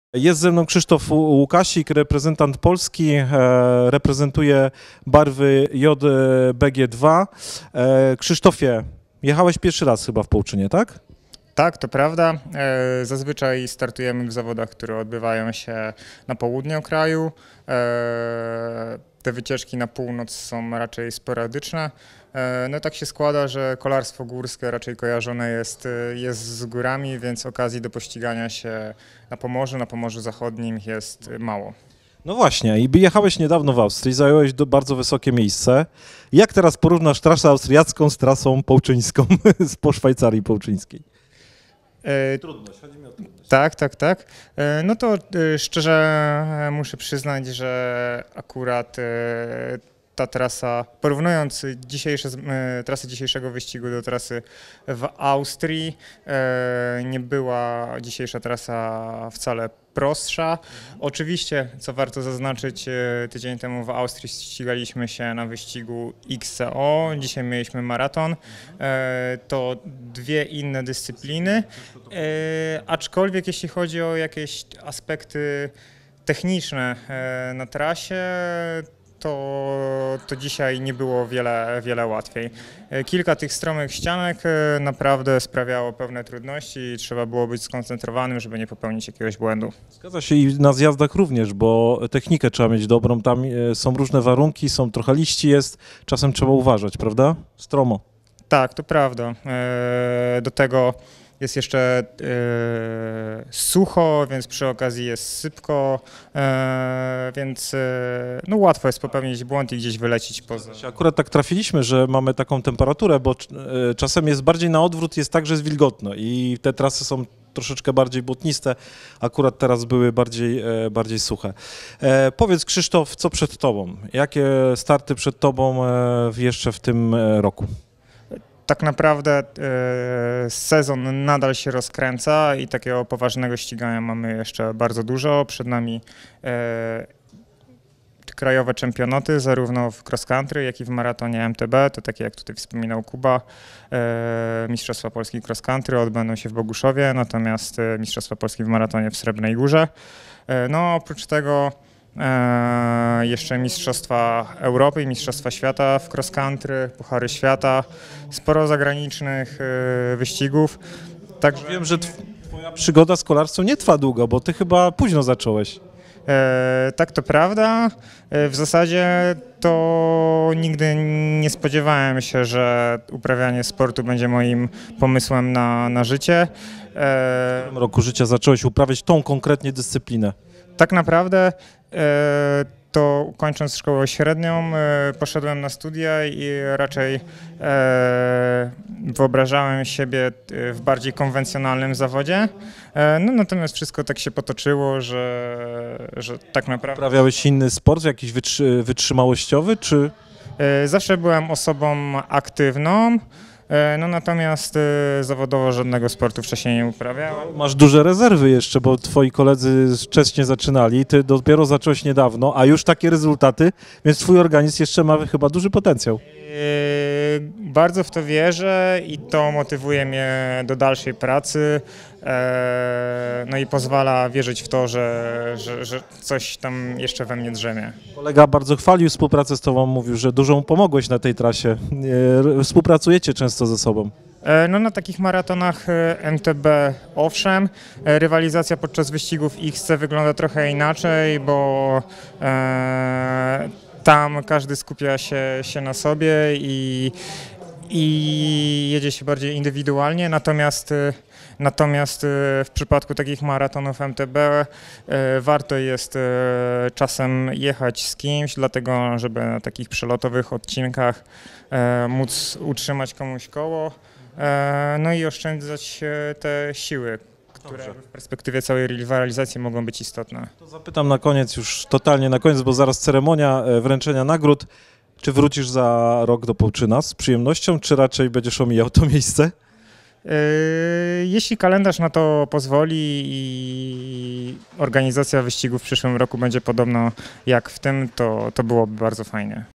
Jest ze mną Krzysztof Łukasik, reprezentant Polski, reprezentuje barwy JBG2. Krzysztofie, jechałeś pierwszy raz chyba w Połczynie, tak? Tak, to prawda. Zazwyczaj startujemy w zawodach, które odbywają się na południu kraju. Te wycieczki na północ są raczej sporadyczne. No tak się składa, że kolarstwo górskie raczej kojarzone jest z górami, więc okazji do pościgania się na Pomorzu Zachodnim jest mało. No właśnie, i jechałeś niedawno w Austrii, zająłeś bardzo wysokie miejsce. Jak teraz porównasz trasę austriacką z trasą połczyńską, po Szwajcarii połczyńskiej? Trudność, chodzi mi o trudność. Tak. No to szczerze muszę przyznać, że akurat ta trasa, porównując trasę dzisiejszego wyścigu do trasy w Austrii, nie była dzisiejsza trasa wcale prostsza. Oczywiście, co warto zaznaczyć, tydzień temu w Austrii ścigaliśmy się na wyścigu XCO, dzisiaj mieliśmy maraton. To dwie inne dyscypliny, aczkolwiek jeśli chodzi o jakieś aspekty techniczne na trasie, to dzisiaj nie było wiele łatwiej. Kilka tych stromych ścianek naprawdę sprawiało pewne trudności i trzeba było być skoncentrowanym, żeby nie popełnić jakiegoś błędu. Zgadza się, i na zjazdach również, bo technikę trzeba mieć dobrą, tam są różne warunki, są trochę liści jest, czasem trzeba uważać, prawda? Stromo. Tak, to prawda. Do tego jest jeszcze sucho, więc przy okazji jest sypko, więc no łatwo jest popełnić błąd i gdzieś wylecieć poza. Akurat tak trafiliśmy, że mamy taką temperaturę, bo czasem jest bardziej na odwrót, jest tak, że jest wilgotno i te trasy są troszeczkę bardziej błotniste, akurat teraz były bardziej suche. Powiedz, Krzysztof, co przed tobą? Jakie starty przed tobą jeszcze w tym roku? Tak naprawdę sezon nadal się rozkręca i takiego poważnego ścigania mamy jeszcze bardzo dużo. Przed nami krajowe czempionaty, zarówno w cross country, jak i w maratonie MTB, to takie jak tutaj wspominał Kuba. Mistrzostwa Polski cross country odbędą się w Boguszowie, natomiast Mistrzostwa Polski w maratonie w Srebrnej Górze. No oprócz tego jeszcze Mistrzostwa Europy i Mistrzostwa Świata w cross country, Puchary Świata, sporo zagranicznych wyścigów. Także wiem, że twoja przygoda z kolarstwem nie trwa długo, bo ty chyba późno zacząłeś. Tak, to prawda. W zasadzie to nigdy nie spodziewałem się, że uprawianie sportu będzie moim pomysłem na życie. W którym roku życia zacząłeś uprawiać tą konkretnie dyscyplinę? Tak naprawdę to kończąc szkołę średnią poszedłem na studia i raczej wyobrażałem siebie w bardziej konwencjonalnym zawodzie. No, natomiast wszystko tak się potoczyło, że tak naprawdę... Uprawiałeś inny sport, jakiś wytrzymałościowy, czy? Zawsze byłem osobą aktywną. No natomiast zawodowo żadnego sportu wcześniej nie uprawiałem. Masz duże rezerwy jeszcze, bo twoi koledzy wcześniej zaczynali, ty dopiero zacząłeś niedawno, a już takie rezultaty, więc twój organizm jeszcze ma chyba duży potencjał. Bardzo w to wierzę i to motywuje mnie do dalszej pracy, no i pozwala wierzyć w to, że coś tam jeszcze we mnie drzemie. Kolega bardzo chwalił współpracę z tobą, mówił, że dużo mu pomogłeś na tej trasie. Współpracujecie często ze sobą. No na takich maratonach MTB owszem, rywalizacja podczas wyścigów XC wygląda trochę inaczej, bo tam każdy skupia się na sobie i jedzie się bardziej indywidualnie, natomiast w przypadku takich maratonów MTB warto jest czasem jechać z kimś, dlatego żeby na takich przelotowych odcinkach móc utrzymać komuś koło, no i oszczędzać te siły, które w perspektywie całej rywalizacji mogą być istotne. To zapytam na koniec, już totalnie na koniec, bo zaraz ceremonia wręczenia nagród. Czy wrócisz za rok do Połczyna z przyjemnością, czy raczej będziesz omijał to miejsce? Jeśli kalendarz na to pozwoli i organizacja wyścigów w przyszłym roku będzie podobna jak w tym, to byłoby bardzo fajnie.